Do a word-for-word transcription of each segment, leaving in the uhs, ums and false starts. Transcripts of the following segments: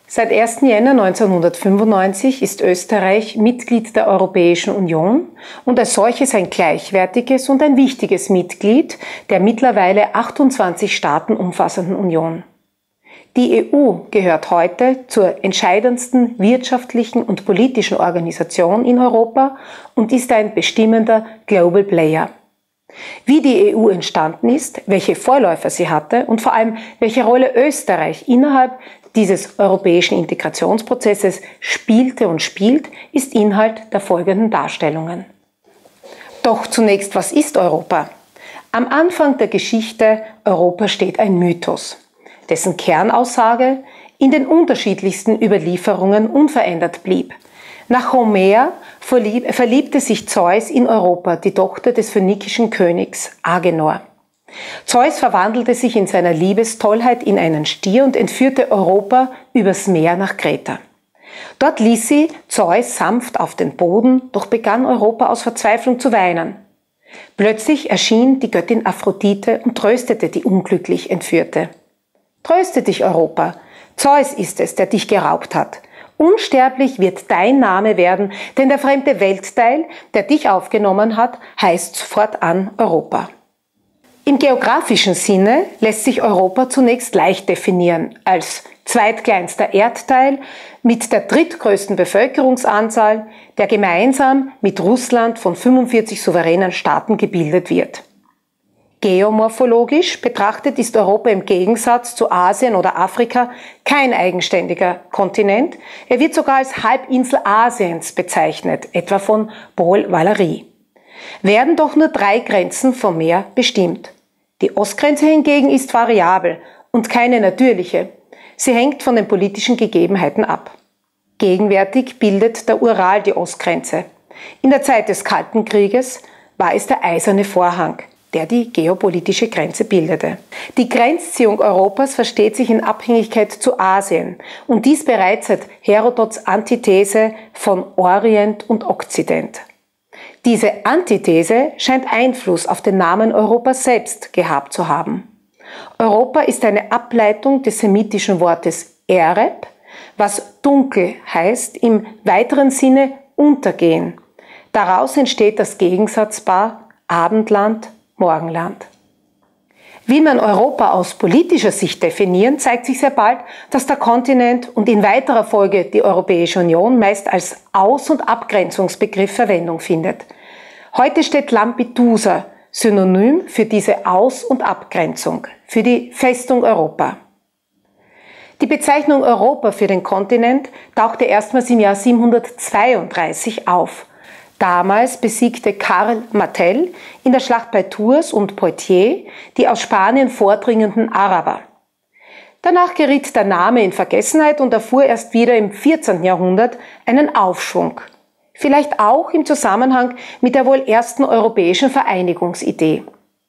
Seit ersten Jänner neunzehnhundertfünfundneunzig ist Österreich Mitglied der Europäischen Union und als solches ein gleichwertiges und ein wichtiges Mitglied der mittlerweile achtundzwanzig Staaten umfassenden Union. Die E U gehört heute zur entscheidendsten wirtschaftlichen und politischen Organisation in Europa und ist ein bestimmender Global Player. Wie die E U entstanden ist, welche Vorläufer sie hatte und vor allem welche Rolle Österreich innerhalb dieses europäischen Integrationsprozesses spielte und spielt, ist Inhalt der folgenden Darstellungen. Doch zunächst, was ist Europa? Am Anfang der Geschichte Europa steht ein Mythos, dessen Kernaussage in den unterschiedlichsten Überlieferungen unverändert blieb. Nach Homer verlieb, verliebte sich Zeus in Europa, die Tochter des phönikischen Königs Agenor. Zeus verwandelte sich in seiner Liebestollheit in einen Stier und entführte Europa übers Meer nach Kreta. Dort ließ sie Zeus sanft auf den Boden, doch begann Europa aus Verzweiflung zu weinen. Plötzlich erschien die Göttin Aphrodite und tröstete die unglücklich Entführte. Tröste dich, Europa, Zeus ist es, der dich geraubt hat. Unsterblich wird dein Name werden, denn der fremde Weltteil, der dich aufgenommen hat, heißt fortan Europa. Im geografischen Sinne lässt sich Europa zunächst leicht definieren als zweitkleinster Erdteil mit der drittgrößten Bevölkerungsanzahl, der gemeinsam mit Russland von fünfundvierzig souveränen Staaten gebildet wird. Geomorphologisch betrachtet ist Europa im Gegensatz zu Asien oder Afrika kein eigenständiger Kontinent. Er wird sogar als Halbinsel Asiens bezeichnet, etwa von Paul Valéry. Werden doch nur drei Grenzen vom Meer bestimmt. Die Ostgrenze hingegen ist variabel und keine natürliche. Sie hängt von den politischen Gegebenheiten ab. Gegenwärtig bildet der Ural die Ostgrenze. In der Zeit des Kalten Krieges war es der Eiserne Vorhang, der die geopolitische Grenze bildete. Die Grenzziehung Europas versteht sich in Abhängigkeit zu Asien und dies bereits seit Herodots Antithese von Orient und Okzident. Diese Antithese scheint Einfluss auf den Namen Europa selbst gehabt zu haben. Europa ist eine Ableitung des semitischen Wortes Ereb, was dunkel heißt, im weiteren Sinne untergehen. Daraus entsteht das Gegensatzpaar Abendland, Morgenland. Will man Europa aus politischer Sicht definieren, zeigt sich sehr bald, dass der Kontinent und in weiterer Folge die Europäische Union meist als Aus- und Abgrenzungsbegriff Verwendung findet. Heute steht Lampedusa synonym für diese Aus- und Abgrenzung, für die Festung Europa. Die Bezeichnung Europa für den Kontinent tauchte erstmals im Jahr siebenhundertzweiunddreißig auf. Damals besiegte Karl Martel in der Schlacht bei Tours und Poitiers die aus Spanien vordringenden Araber. Danach geriet der Name in Vergessenheit und erfuhr erst wieder im vierzehnten Jahrhundert einen Aufschwung. Vielleicht auch im Zusammenhang mit der wohl ersten europäischen Vereinigungsidee.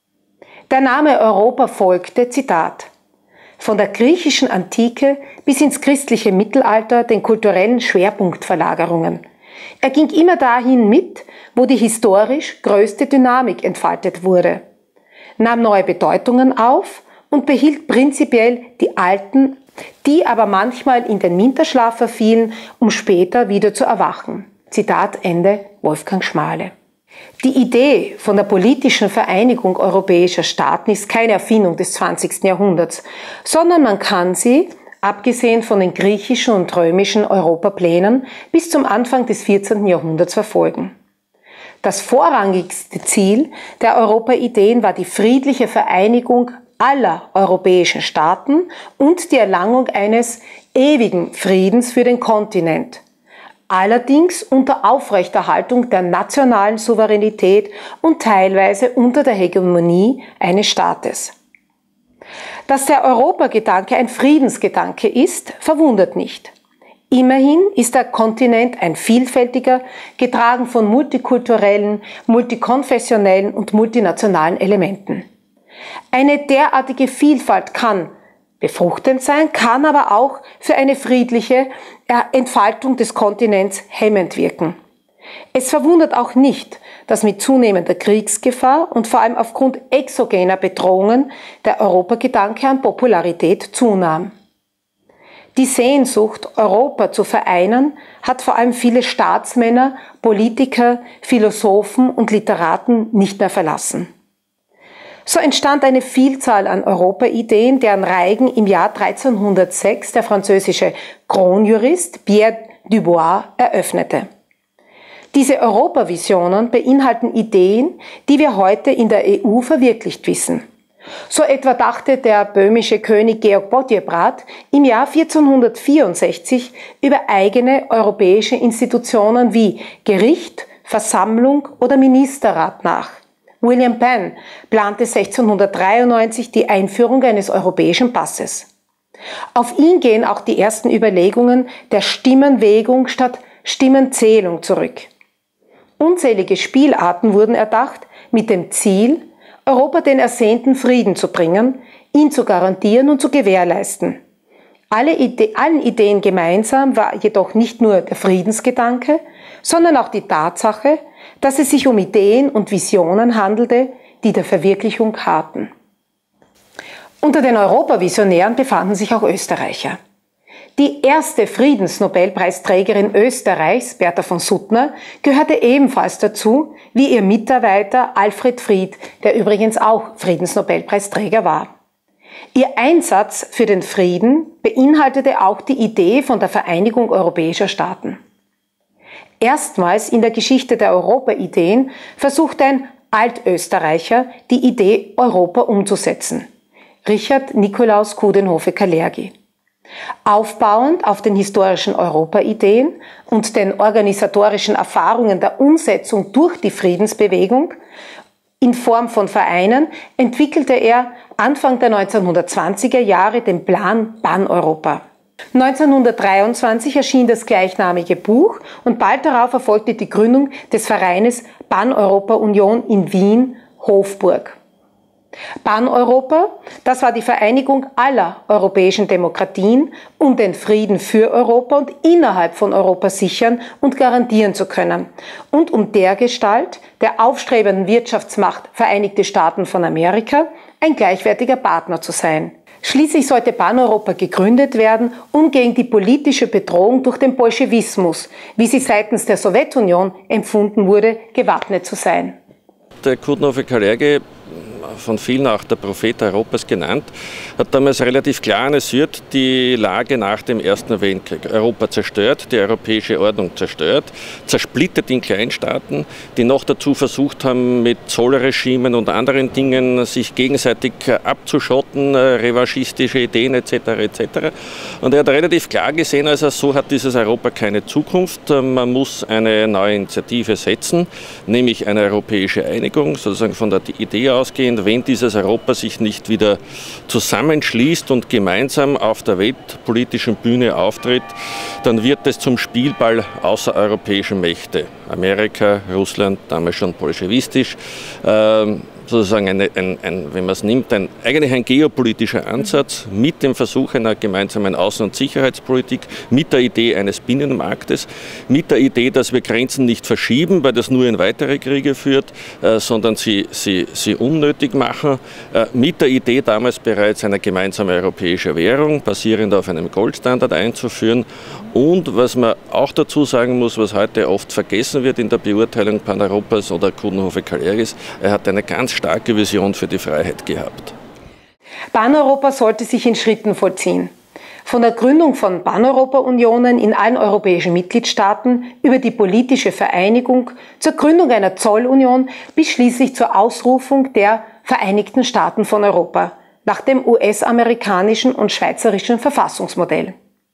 Der Name Europa folgte, Zitat, von der griechischen Antike bis ins christliche Mittelalter den kulturellen Schwerpunktverlagerungen. Er ging immer dahin mit, wo die historisch größte Dynamik entfaltet wurde, nahm neue Bedeutungen auf und behielt prinzipiell die alten, die aber manchmal in den Winterschlaf verfielen, um später wieder zu erwachen. Zitat Ende, Wolfgang Schmale. Die Idee von der politischen Vereinigung europäischer Staaten ist keine Erfindung des zwanzigsten Jahrhunderts, sondern man kann sie, abgesehen von den griechischen und römischen Europaplänen, bis zum Anfang des vierzehnten Jahrhunderts verfolgen. Das vorrangigste Ziel der Europaideen war die friedliche Vereinigung aller europäischen Staaten und die Erlangung eines ewigen Friedens für den Kontinent. Allerdings unter Aufrechterhaltung der nationalen Souveränität und teilweise unter der Hegemonie eines Staates. Dass der Europagedanke ein Friedensgedanke ist, verwundert nicht. Immerhin ist der Kontinent ein vielfältiger, getragen von multikulturellen, multikonfessionellen und multinationalen Elementen. Eine derartige Vielfalt kann befruchtend sein, kann aber auch für eine friedliche Entfaltung des Kontinents hemmend wirken. Es verwundert auch nicht, dass mit zunehmender Kriegsgefahr und vor allem aufgrund exogener Bedrohungen der Europagedanke an Popularität zunahm. Die Sehnsucht, Europa zu vereinen, hat vor allem viele Staatsmänner, Politiker, Philosophen und Literaten nicht mehr verlassen. So entstand eine Vielzahl an Europa-Ideen, deren Reigen im Jahr dreizehnhundertsechs der französische Kronjurist Pierre Dubois eröffnete. Diese Europavisionen beinhalten Ideen, die wir heute in der E U verwirklicht wissen. So etwa dachte der böhmische König Georg Podiebrad im Jahr vierzehnhundertvierundsechzig über eigene europäische Institutionen wie Gericht, Versammlung oder Ministerrat nach. William Penn plante sechzehnhundertdreiundneunzig die Einführung eines europäischen Passes. Auf ihn gehen auch die ersten Überlegungen der Stimmenwägung statt Stimmenzählung zurück. Unzählige Spielarten wurden erdacht mit dem Ziel, Europa den ersehnten Frieden zu bringen, ihn zu garantieren und zu gewährleisten. Alle Ide- allen Ideen gemeinsam war jedoch nicht nur der Friedensgedanke, sondern auch die Tatsache, dass es sich um Ideen und Visionen handelte, die der Verwirklichung harrten. Unter den Europavisionären befanden sich auch Österreicher. Die erste Friedensnobelpreisträgerin Österreichs, Bertha von Suttner, gehörte ebenfalls dazu, wie ihr Mitarbeiter Alfred Fried, der übrigens auch Friedensnobelpreisträger war. Ihr Einsatz für den Frieden beinhaltete auch die Idee von der Vereinigung europäischer Staaten. Erstmals in der Geschichte der Europa-Ideen versuchte ein Altösterreicher, die Idee Europa umzusetzen. Richard Nikolaus Coudenhove-Kalergi. Aufbauend auf den historischen Europa-Ideen und den organisatorischen Erfahrungen der Umsetzung durch die Friedensbewegung in Form von Vereinen entwickelte er Anfang der neunzehnhundertzwanziger Jahre den Plan Pan-Europa. neunzehnhundertdreiundzwanzig erschien das gleichnamige Buch und bald darauf erfolgte die Gründung des Vereines Pan-Europa-Union in Wien, Hofburg. Pan-Europa, das war die Vereinigung aller europäischen Demokratien, um den Frieden für Europa und innerhalb von Europa sichern und garantieren zu können und um dergestalt der aufstrebenden Wirtschaftsmacht Vereinigte Staaten von Amerika ein gleichwertiger Partner zu sein. Schließlich sollte Pan-Europa gegründet werden, um gegen die politische Bedrohung durch den Bolschewismus, wie sie seitens der Sowjetunion empfunden wurde, gewappnet zu sein. Der Coudenhove-Kalergi, von vielen auch der Prophet Europas genannt, hat damals relativ klar analysiert die Lage nach dem Ersten Weltkrieg. Europa zerstört, die europäische Ordnung zerstört, zersplittert in Kleinstaaten, die noch dazu versucht haben, mit Zollregimen und anderen Dingen sich gegenseitig abzuschotten, revanchistische Ideen et cetera et cetera. Und er hat relativ klar gesehen, also so hat dieses Europa keine Zukunft. Man muss eine neue Initiative setzen, nämlich eine europäische Einigung, sozusagen von der Idee ausgehend, wenn dieses Europa sich nicht wieder zusammenschließt und gemeinsam auf der weltpolitischen Bühne auftritt, dann wird es zum Spielball außereuropäischer Mächte. Amerika, Russland, damals schon bolschewistisch, ähm, sozusagen eine, ein, ein, wenn man es nimmt, ein, eigentlich ein geopolitischer Ansatz mit dem Versuch einer gemeinsamen Außen- und Sicherheitspolitik, mit der Idee eines Binnenmarktes, mit der Idee, dass wir Grenzen nicht verschieben, weil das nur in weitere Kriege führt, äh, sondern sie, sie, sie unnötig machen, äh, mit der Idee damals bereits eine gemeinsame europäische Währung, basierend auf einem Goldstandard einzuführen. Und was man auch dazu sagen muss, was heute oft vergessen wird in der Beurteilung Pan-Europas oder Coudenhove-Kalergis, er hat eine ganz starke Vision für die Freiheit gehabt. Pan-Europa sollte sich in Schritten vollziehen. Von der Gründung von Pan-Europa-Unionen in allen europäischen Mitgliedstaaten über die politische Vereinigung zur Gründung einer Zollunion bis schließlich zur Ausrufung der Vereinigten Staaten von Europa nach dem U S-amerikanischen und schweizerischen Verfassungsmodell.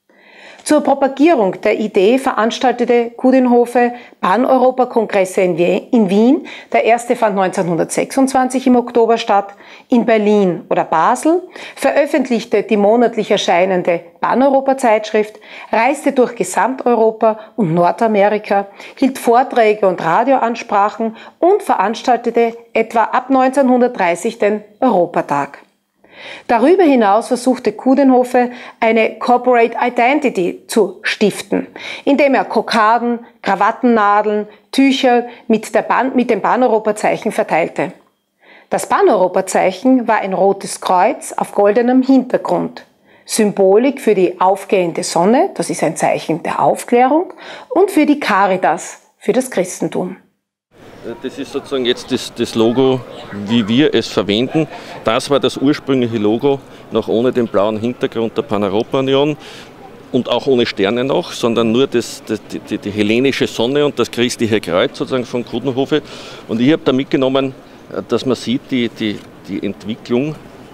Zur Propagierung der Idee veranstaltete Coudenhove Pan-Europa-Kongresse in Wien. Der erste fand neunzehnhundertsechsundzwanzig im Oktober statt, in Berlin oder Basel, veröffentlichte die monatlich erscheinende Pan-Europa-Zeitschrift, reiste durch Gesamteuropa und Nordamerika, hielt Vorträge und Radioansprachen und veranstaltete etwa ab neunzehnhundertdreißig den Europatag. Darüber hinaus versuchte Coudenhove eine Corporate Identity zu stiften, indem er Kokarden, Krawattennadeln, Tücher mit, der Pan, mit dem Pan-Europa-Zeichen verteilte. Das Pan-Europa-Zeichen war ein rotes Kreuz auf goldenem Hintergrund. Symbolik für die aufgehende Sonne, das ist ein Zeichen der Aufklärung, und für die Caritas, für das Christentum. Das ist sozusagen jetzt das, das Logo, wie wir es verwenden. Das war das ursprüngliche Logo, noch ohne den blauen Hintergrund der Pan-Europa-Union und auch ohne Sterne noch, sondern nur das, das, die, die hellenische Sonne und das christliche Kreuz sozusagen von Coudenhove. Und ich habe da mitgenommen, dass man sieht, die, die, die Entwicklung,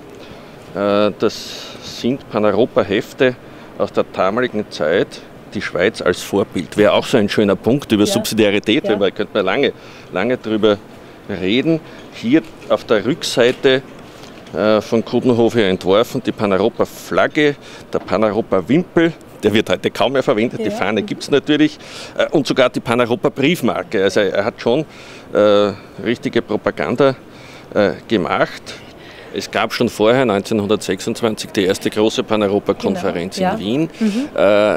das sind Pan-Europa-Hefte aus der damaligen Zeit, die Schweiz als Vorbild. Wäre auch so ein schöner Punkt über ja. Subsidiarität, ja. Da könnte man lange, lange drüber reden. Hier auf der Rückseite äh, von Coudenhove entworfen die Pan-Europa-Flagge, der Pan-Europa-Wimpel, der wird heute kaum mehr verwendet, ja. Die Fahne gibt es natürlich, äh, und sogar die Pan-Europa-Briefmarke. Also er hat schon äh, richtige Propaganda äh, gemacht. Es gab schon vorher, neunzehnhundertsechsundzwanzig, die erste große Pan-Europa-Konferenz genau. in ja. Wien, mhm. äh,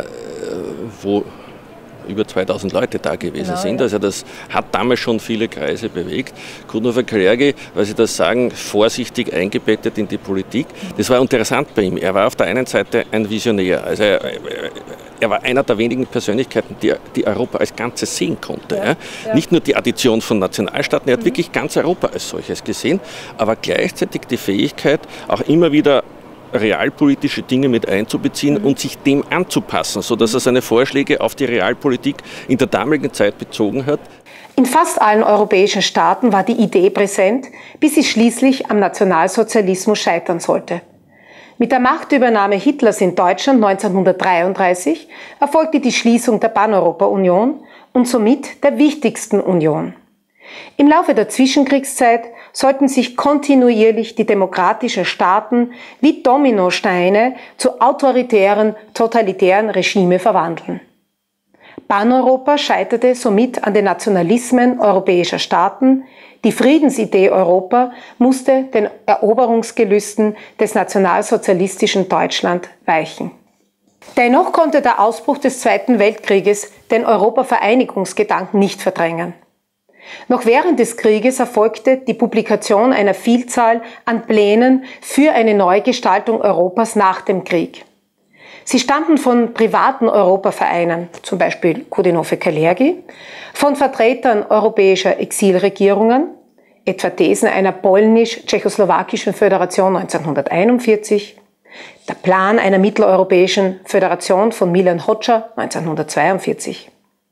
wo über zweitausend Leute da gewesen genau, sind. Ja. Also das hat damals schon viele Kreise bewegt. Coudenhove-Kalergi, weil Sie das sagen, vorsichtig eingebettet in die Politik. Das war interessant bei ihm. Er war auf der einen Seite ein Visionär. Also er, er war einer der wenigen Persönlichkeiten, die, die Europa als Ganzes sehen konnte. Ja. Ja. Ja. Nicht nur die Addition von Nationalstaaten, er hat mhm. wirklich ganz Europa als solches gesehen, aber gleichzeitig die Fähigkeit, auch immer wieder realpolitische Dinge mit einzubeziehen mhm. und sich dem anzupassen, sodass er seine Vorschläge auf die Realpolitik in der damaligen Zeit bezogen hat. In fast allen europäischen Staaten war die Idee präsent, bis sie schließlich am Nationalsozialismus scheitern sollte. Mit der Machtübernahme Hitlers in Deutschland neunzehnhundertdreiunddreißig erfolgte die Schließung der Pan-Europa-Union und somit der wichtigsten Union. Im Laufe der Zwischenkriegszeit sollten sich kontinuierlich die demokratischen Staaten wie Dominosteine zu autoritären, totalitären Regime verwandeln. Pan-Europa scheiterte somit an den Nationalismen europäischer Staaten. Die Friedensidee Europa musste den Eroberungsgelüsten des nationalsozialistischen Deutschland weichen. Dennoch konnte der Ausbruch des Zweiten Weltkrieges den Europavereinigungsgedanken nicht verdrängen. Noch während des Krieges erfolgte die Publikation einer Vielzahl an Plänen für eine Neugestaltung Europas nach dem Krieg. Sie stammten von privaten Europavereinen, zum Beispiel Coudenhove-Kalergi, von Vertretern europäischer Exilregierungen, etwa Thesen einer polnisch-tschechoslowakischen Föderation neunzehnhunderteinundvierzig, der Plan einer mitteleuropäischen Föderation von Milan Hoxha neunzehnhundertzweiundvierzig.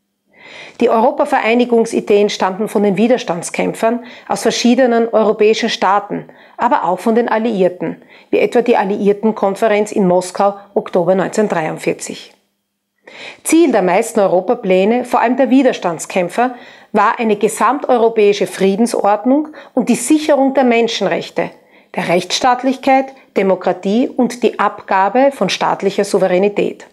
Die Europavereinigungsideen stammten von den Widerstandskämpfern aus verschiedenen europäischen Staaten, aber auch von den Alliierten, wie etwa die Alliiertenkonferenz in Moskau Oktober neunzehnhundertdreiundvierzig. Ziel der meisten Europapläne, vor allem der Widerstandskämpfer, war eine gesamteuropäische Friedensordnung und die Sicherung der Menschenrechte, der Rechtsstaatlichkeit, Demokratie und die Abgabe von staatlicher Souveränität.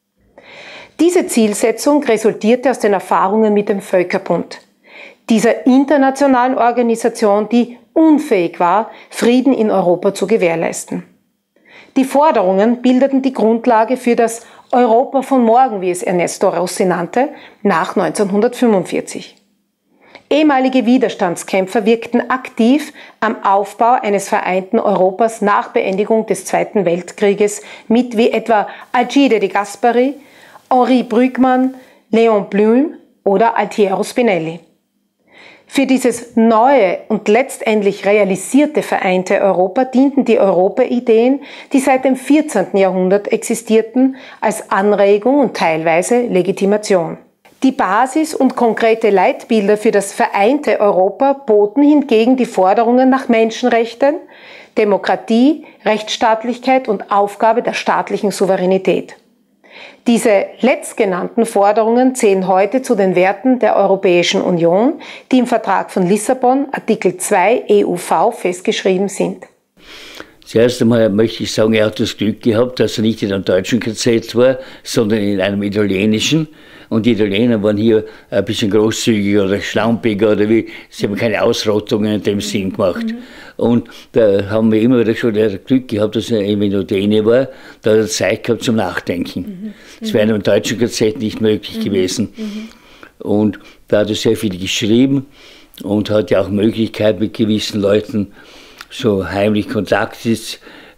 Diese Zielsetzung resultierte aus den Erfahrungen mit dem Völkerbund, dieser internationalen Organisation, die unfähig war, Frieden in Europa zu gewährleisten. Die Forderungen bildeten die Grundlage für das Europa von morgen, wie es Ernesto Rossi nannte, nach neunzehnhundertfünfundvierzig. Ehemalige Widerstandskämpfer wirkten aktiv am Aufbau eines vereinten Europas nach Beendigung des Zweiten Weltkrieges mit, wie etwa Alcide de Gasperi, Henri Brugman, Léon Blum oder Altiero Spinelli. Für dieses neue und letztendlich realisierte vereinte Europa dienten die Europa-Ideen, die seit dem vierzehnten Jahrhundert existierten, als Anregung und teilweise Legitimation. Die Basis und konkrete Leitbilder für das vereinte Europa boten hingegen die Forderungen nach Menschenrechten, Demokratie, Rechtsstaatlichkeit und Aufgabe der staatlichen Souveränität. Diese letztgenannten Forderungen zählen heute zu den Werten der Europäischen Union, die im Vertrag von Lissabon, Artikel zwei E U V, festgeschrieben sind. Zuerst einmal möchte ich sagen, er hat das Glück gehabt, dass er nicht in einem deutschen K Z war, sondern in einem italienischen. Und die Italiener waren hier ein bisschen großzügiger oder schlampiger oder wie, sie haben keine Ausrottungen in dem Sinn gemacht. Mhm. Und da haben wir immer wieder schon das Glück gehabt, dass er eben in Udine war, da hat er Zeit gehabt zum Nachdenken. Mhm. Das wäre in einem deutschen K Z nicht möglich mhm. gewesen. Mhm. Und da hat er sehr viel geschrieben und hat ja auch Möglichkeit mit gewissen Leuten so heimlich Kontakt ist,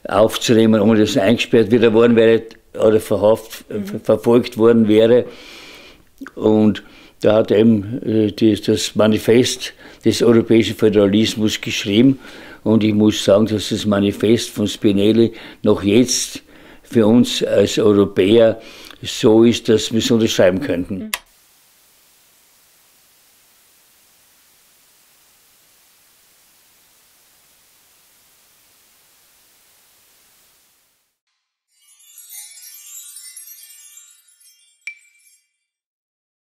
aufzunehmen, ohne dass er eingesperrt wieder worden wäre oder verhaft, mhm. verfolgt worden wäre. Und da hat er eben äh, die, das Manifest des europäischen Föderalismus geschrieben. Und ich muss sagen, dass das Manifest von Spinelli noch jetzt für uns als Europäer so ist, dass wir es unterschreiben könnten.